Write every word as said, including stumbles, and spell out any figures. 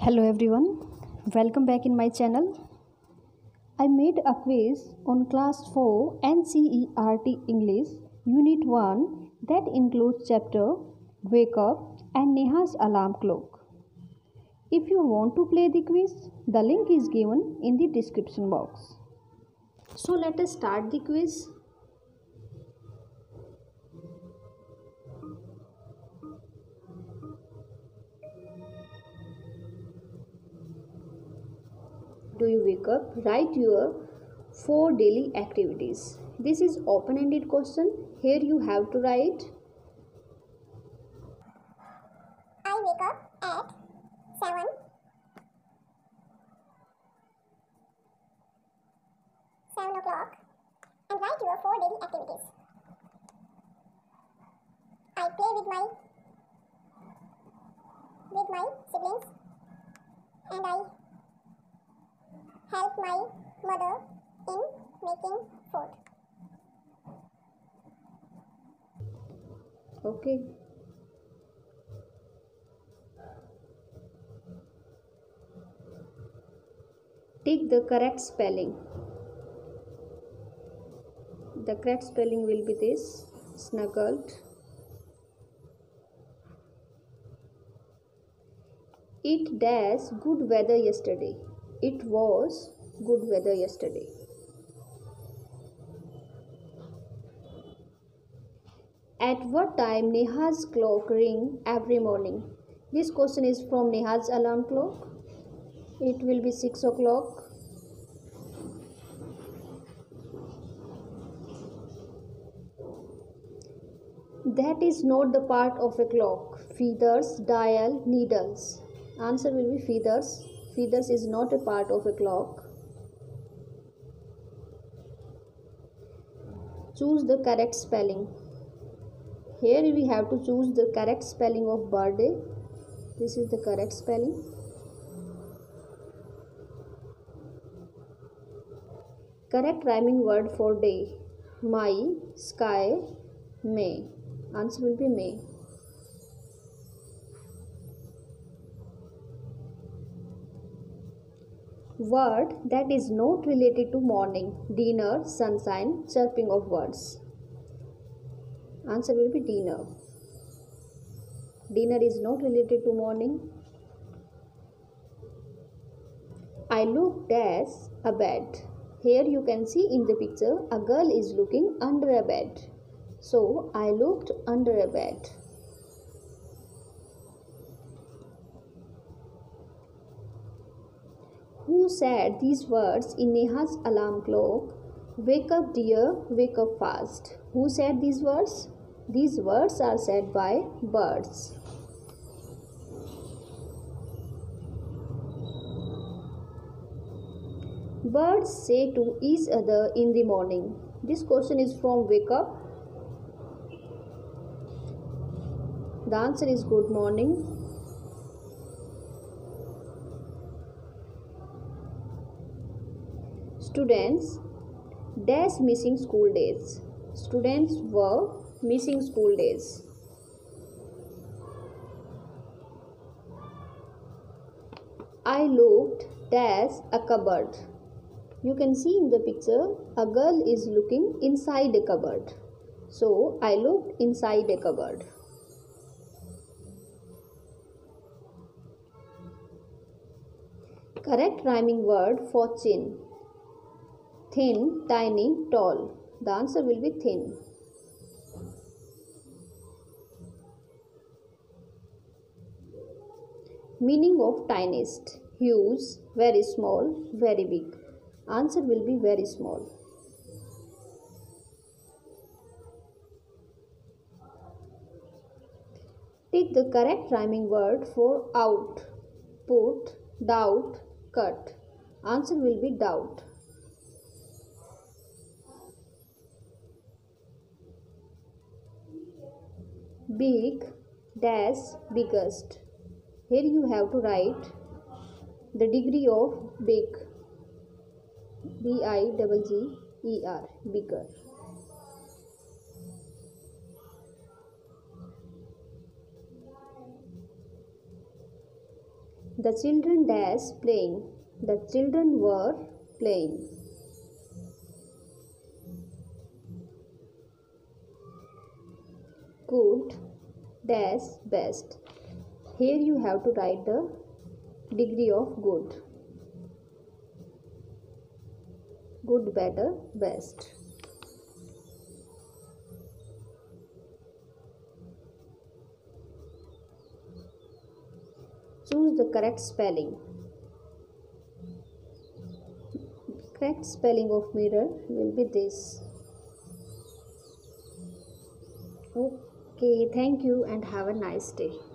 Hello everyone, welcome back in my channel. I made a quiz on class four N C E R T English Unit one that includes chapter Wake Up and Neha's Alarm Clock. If you want to play the quiz, the link is given in the description box. So let us start the quiz. Do you wake up? Write your four daily activities. This is open-ended question. Here you have to write. I wake up at seven. seven o'clock and write your four daily activities. I play with my with my siblings and I help my mother in making food. Okay. Take the correct spelling. The correct spelling will be this: snuggled. It dash good weather yesterday. It was good weather yesterday. At what time Neha's clock ring every morning? This question is from Neha's alarm clock. It will be six o'clock. That is not the part of a clock. Feathers, dial, needles. Answer will be feathers. Feathers is not a part of a clock. Choose the correct spelling. Here we have to choose the correct spelling of birthday. This is the correct spelling. Correct rhyming word for day: my, sky, May. Answer will be May. Word that is not related to morning: dinner, sunshine, chirping of birds. Answer will be dinner. Dinner is not related to morning. I looked at a bed. Here you can see in the picture a girl is looking under a bed. So I looked under a bed. Who said these words in Neha's alarm clock? Wake up dear, wake up fast. Who said these words? These words are said by birds. Birds say to each other in the morning. This question is from Wake Up. The answer is good morning. Students dash missing school days. Students were missing school days. I looked dash a cupboard. You can see in the picture a girl is looking inside a cupboard. So I looked inside a cupboard. Correct rhyming word for chin: thin, tiny, tall. The answer will be thin. Meaning of tiniest: huge, very small, very big. Answer will be very small. Take the correct rhyming word for out: put, doubt, cut. Answer will be doubt. Big dash biggest. Here you have to write the degree of big. B I G G E R, bigger. The children dash playing. The children were playing. Good dash best. Here you have to write the degree of good. Good, better, best. Choose the correct spelling. Correct spelling of mirror will be this. Okay, thank you and have a nice day.